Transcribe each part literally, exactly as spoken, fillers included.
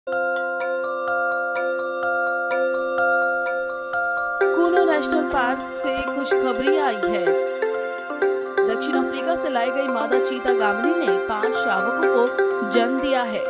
Kuno national park से खुशखबरी आई है। दक्षिण अफ्रीका से लाई गई मादा चीता गामनी ने पांच शावकों को जन्म दिया है।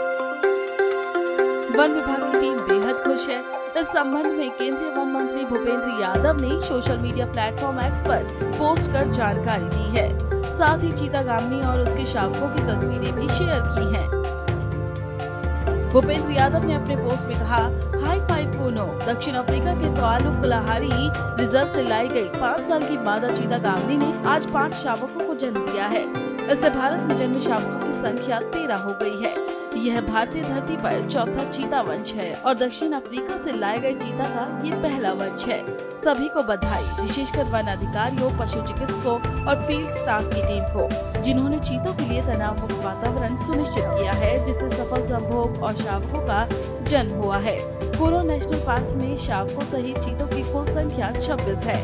वन विभाग की टीम बेहद खुश है। इस संबंध में केंद्रीय वन मंत्री भूपेंद्र यादव ने सोशल मीडिया प्लेटफॉर्म एक्स पर पोस्ट कर जानकारी दी है। साथ ही चीता गामनी और उसके शावकों की तस्वीरें भी शेयर की हैं। भूपेंद्र यादव ने अपने पोस्ट में कहा, हाई फाइव कूनो। दक्षिण अफ्रीका के तोआलू कुलाहारी रिजर्व से लाई गई पाँच साल की मादा चीता गामनी ने आज पाँच शावकों को जन्म दिया है। इससे भारत में जन्मे शावकों की संख्या तेरह हो गई है। यह भारतीय धरती पर चौथा चीता वंश है और दक्षिण अफ्रीका से लाए गए चीता का ये पहला वंश है। सभी को बधाई, विशेषकर वन अधिकारियों, पशु चिकित्सकों और फील्ड स्टाफ की टीम को, जिन्होंने चीतों के लिए तनाव मुक्त वातावरण सुनिश्चित किया है, जिससे सफल संभोग और शावकों का जन्म हुआ है। कूनो नेशनल पार्क में शावकों सहित चीतों की कुल संख्या छब्बीस है।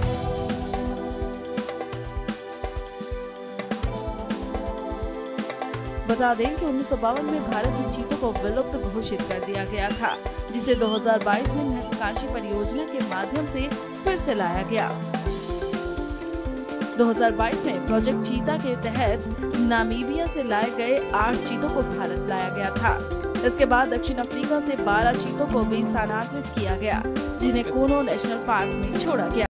बता दें कि उन्नीस सौ बावन में भारत में चीतों को विलुप्त घोषित कर दिया गया था, जिसे दो हज़ार बाईस में महत्वाकांक्षी परियोजना के माध्यम से फिर से लाया गया। दो हज़ार बाईस में प्रोजेक्ट चीता के तहत नामीबिया से लाए गए आठ चीतों को भारत लाया गया था। इसके बाद दक्षिण अफ्रीका से बारह चीतों को भी स्थानांतरित किया गया, जिन्हें कूनो नेशनल पार्क में छोड़ा गया।